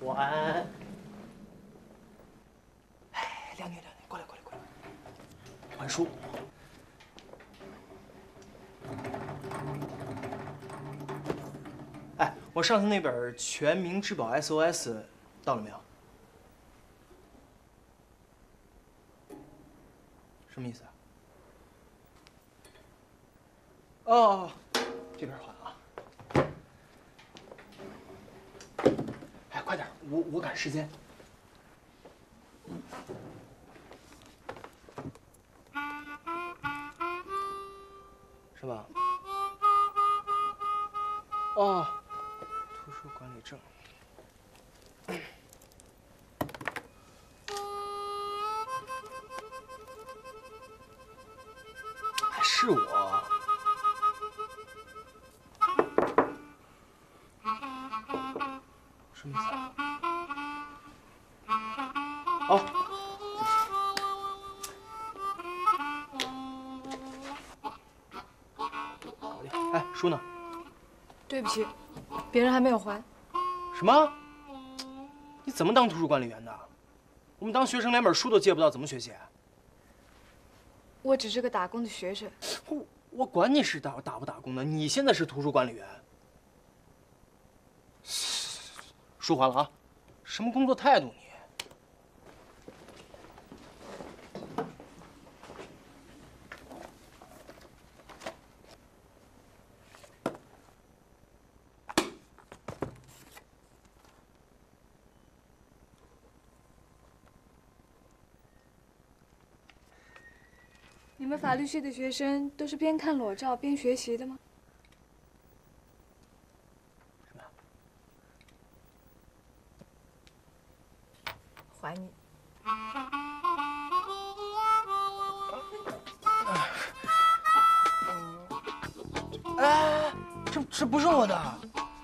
还。哎，亮女，过来，还书。哎，我上次那本《全民质保 SOS》到了没有？什么意思啊？哦，这边还啊。哎，快点，我赶时间。是吧？哦，图书管理证。还是我。什么意思啊？哦，搞定。哎，书呢？ 对不起，别人还没有还。 什么？你怎么当图书管理员的？我们当学生连本书都借不到，怎么学习？ 我只是个打工的学生。 我管你是打不打工的，你现在是图书管理员。书还了啊！什么工作态度你？ 你们法律系的学生都是边看裸照边学习的吗？ 什么？ 还你。 哎，这不是我的，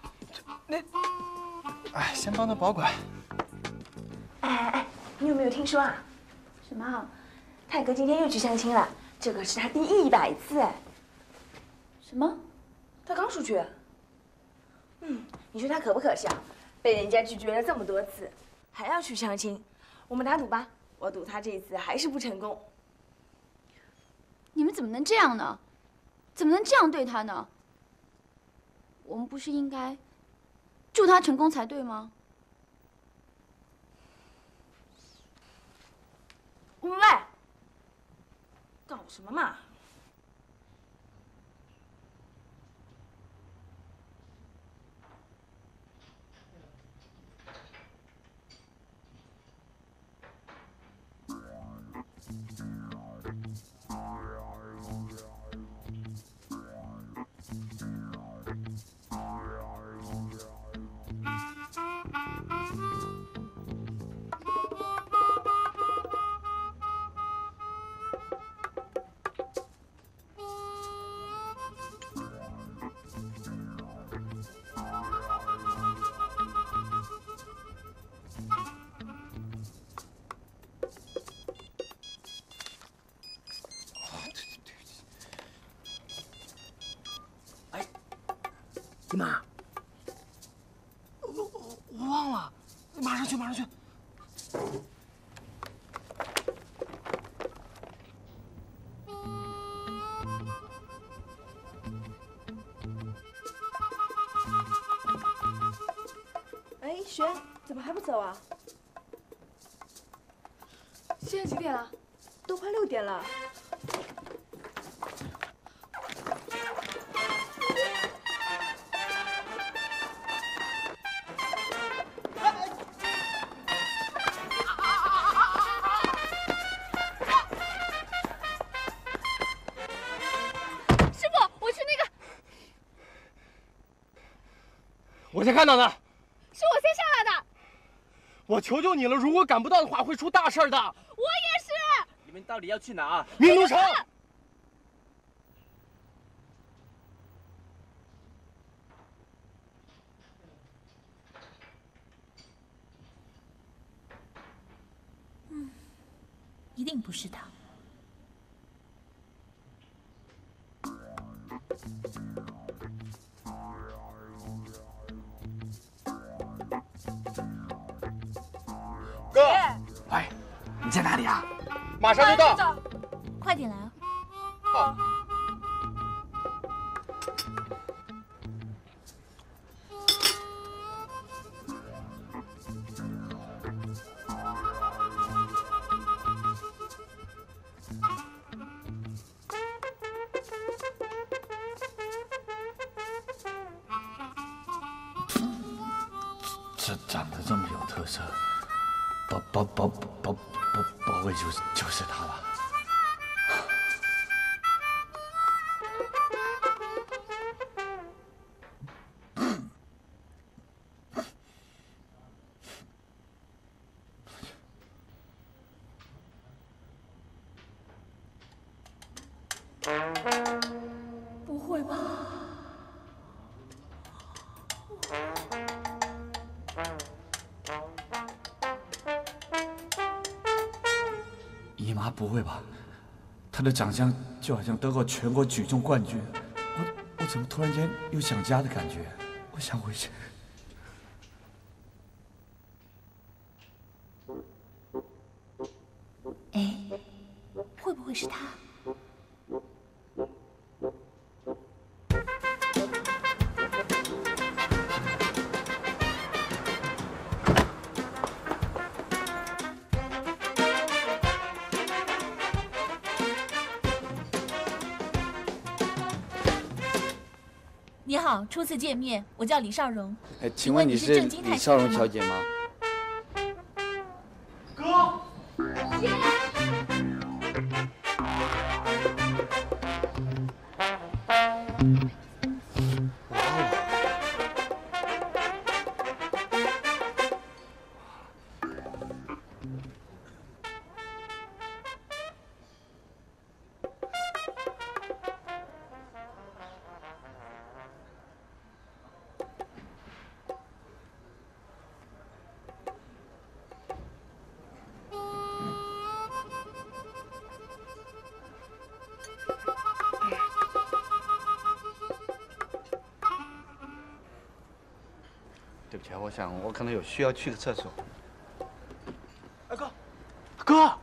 哎，先帮他保管。 哎，你有没有听说啊？什么？泰哥今天又去相亲了，这个是他第100次哎。什么？他刚出去？你说他可不可笑？被人家拒绝了这么多次，还要去相亲。我们打赌吧，我赌他这一次还是不成功。 你们怎么能这样呢？怎么能这样对他呢？我们不是应该祝他成功才对吗？ 喂，搞什么嘛？ 姨妈，我忘了，马上去。 哎，璇，怎么还不走啊？ 现在几点了？ 都快6点了。 我才看到的， 是我先上来的。 我求求你了，如果赶不到的话，会出大事的。 我也是。 你们到底要去哪？ 明都城。 一定不是他。 哥， 喂，你在哪里啊？ 马上就到。 快点来啊！ 好。 这长得这么有特色，宝贝就是他吧？ 不会吧？ 姨妈不会吧？她的长相就好像得过全国举重冠军，我怎么突然间有想家的感觉？我想回去。 哎，会不会是他？你好，初次见面，我叫李少荣。 请问你是李少荣小姐吗？ 哥， 对不起，我可能有需要去个厕所。 哎哥，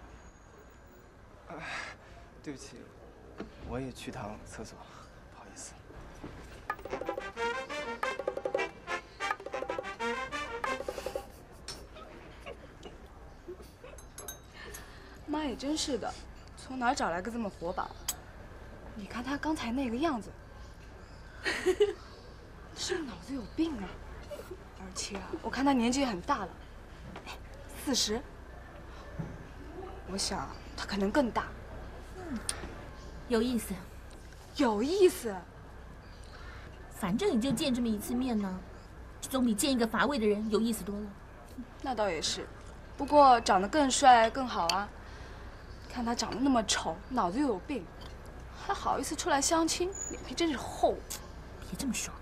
对不起，我也去趟厕所，不好意思。 妈也真是的，从哪儿找来个这么活宝？你看他刚才那个样子，是不是脑子有病啊？而且我看他年纪也很大了，40。我想他可能更大。 有意思， 有意思。 反正也就见这么一次面呢，总比见一个乏味的人有意思多了。 那倒也是，不过长得更帅更好啊。看他长得那么丑，脑子又有病，还好意思出来相亲，脸皮真是厚。 别这么说。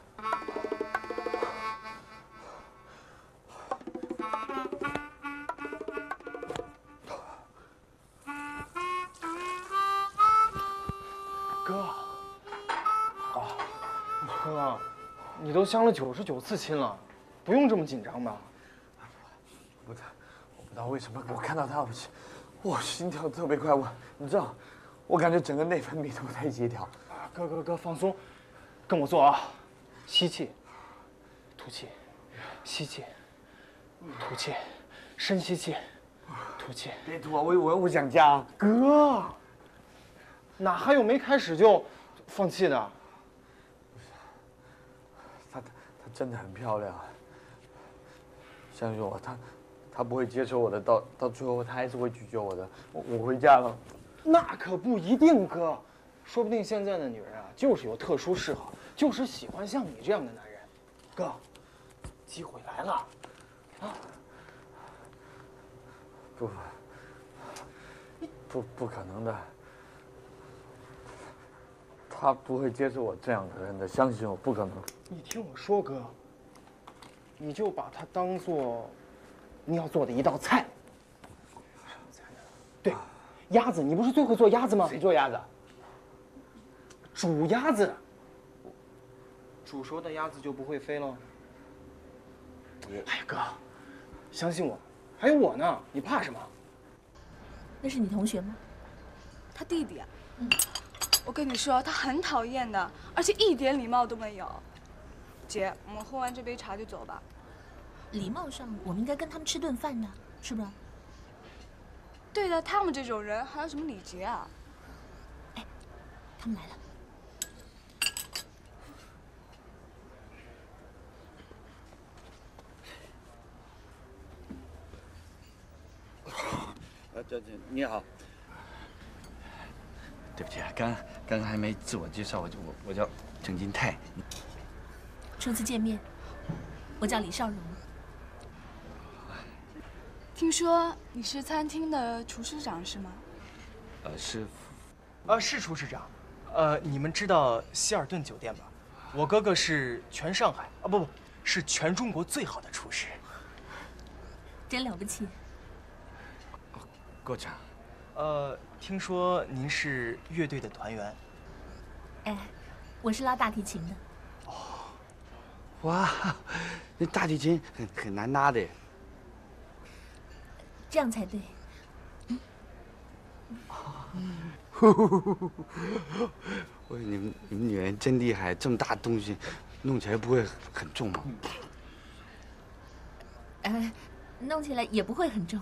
哥，你都相了99次亲了，不用这么紧张吧？ 我不知道为什么，我看到他，我心跳特别快，你知道，我感觉整个内分泌都不太协调。 哥，放松，跟我做啊，吸气，吐气，吸气，吐气，深吸气，吐气。 别吐啊，我想家。 哥，哪还有没开始就放弃的？ 她真的很漂亮，相信我，她不会接受我的，到最后她还是会拒绝我的。我回家了。 那可不一定，哥，说不定现在的女人啊，就是有特殊嗜好，就是喜欢像你这样的男人。哥，机会来了，啊！ 不可能的，她不会接受我这样的人的，相信我，不可能。 你听我说，哥，你就把它当做你要做的一道菜。对，鸭子，你不是最会做鸭子吗？ 谁做鸭子？ 煮鸭子。煮熟的鸭子就不会飞了。哎呀，哥，相信我， 还有我呢，你怕什么？ 那是你同学吗？ 他弟弟啊。我跟你说，他很讨厌的，而且一点礼貌都没有。姐，我们喝完这杯茶就走吧。 礼貌上，我们应该跟他们吃顿饭的，是不是？ 对待他们这种人，还有什么礼节啊？ 哎，他们来了。 你好。对不起啊，刚刚还没自我介绍，我叫陈金泰。 初次见面，我叫李少荣。 听说你是餐厅的厨师长是吗？ 是。 是厨师长。你们知道希尔顿酒店吧？我哥哥是全上海不，是全中国最好的厨师。 真了不起。 过奖。 听说您是乐队的团员。 哎，我是拉大提琴的。 哦，哇，那大提琴很难拉的。 这样才对。 喂，你们女人真厉害，这么大东西，弄起来不会很重吗？ 弄起来也不会很重。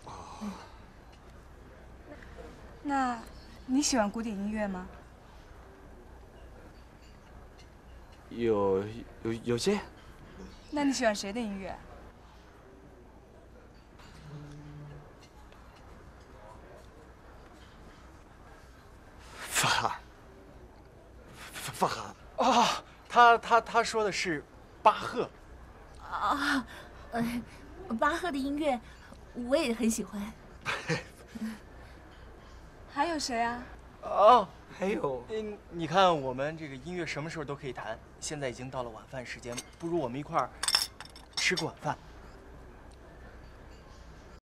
那你喜欢古典音乐吗？ 有些。 那你喜欢谁的音乐？ 法啊，他说的是巴赫。 啊，巴赫的音乐我也很喜欢。 还有谁啊？ 哦， 还有， 你看我们这个音乐什么时候都可以谈，现在已经到了晚饭时间，不如我们一块儿吃个晚饭。